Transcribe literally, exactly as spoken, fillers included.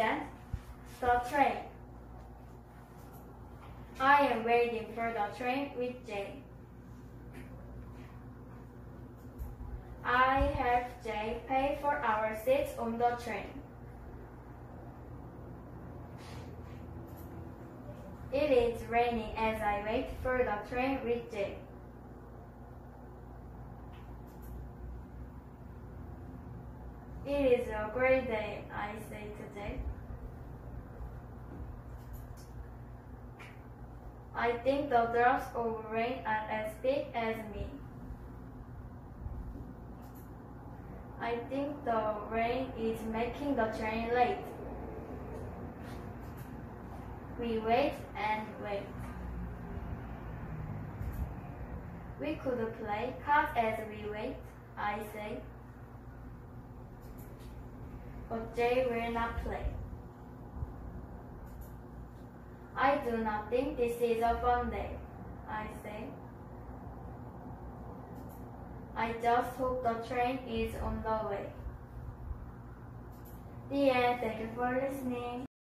present the train. I am waiting for the train with Jay. I have Jay pay for our seats on the train. It is raining as I wait for the train with Jay. It is a great day, I say to Jay. I think the drops of rain are as big as me. I think the rain is making the train late. We wait and wait. We could play cards as we wait, I say. But Jay will not play. I do not think this is a fun day, I say. I just hope the train is on the way. The end. Thank you for listening.